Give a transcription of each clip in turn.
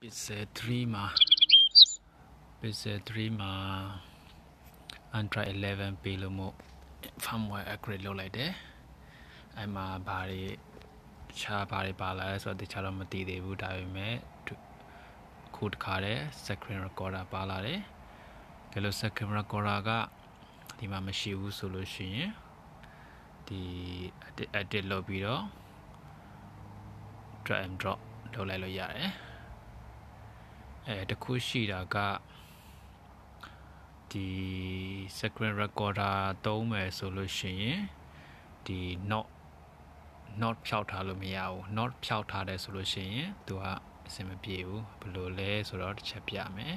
Pixel 3မှာ Pixel 3မှာ Android 11ပေးလို့မို့ firmware upgrade လုပ်လိုက်တယ်အဲ့မှာဘာတွေပါလာလဲဆိုတော့တခြားတော့မသိသေးဘူးဒါပေမဲ့ခုတခါတည်း screen recorder ပါလာတယ်ဒါလို့ screen recorder ကဒီမှာမရှိဘူးဆိုလို့ရှိရင်ဒီ edit လုပ်ပြီးတော့ drag and drop လုပ်လိုက်လို့ရတယ်တခုရှိတာကဒီ screen recorder သုံးမယ်ဆိုလို့ရှိရင်ဒီ not ဖြောက်ထားလို့မရဘူး not ဖြောက်ထားတယ်ဆိုလို့ရှိရင်သူကအဆင်မပြေဘူးဘယ်လိုလဲဆိုတော့တစ်ချက်ပြမယ်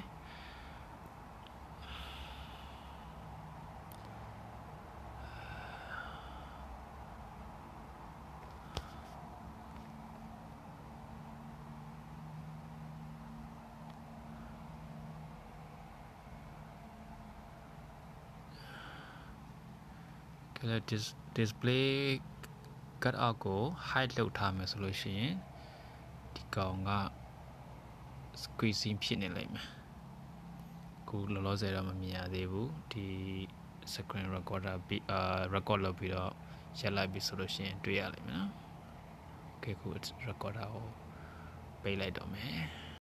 display cut out ကို hide လုပ်ထားမယ်ဆိုလို့ရှိရင်ဒီကောင်က squeezing ဖြစ်နေလိမ့်မယ်ခုလောလောဆယ်တော့မမြင်ရသေးဘူးဒီ screen recorder record လုပ်ပြီးတော့ရက်လိုက်ပြီဆိုလို့ရှိရင်တွေ့ရလိမ့်မယ်နော် okay ခု recorder ကိုပိတ်လိုက်တော့မယ်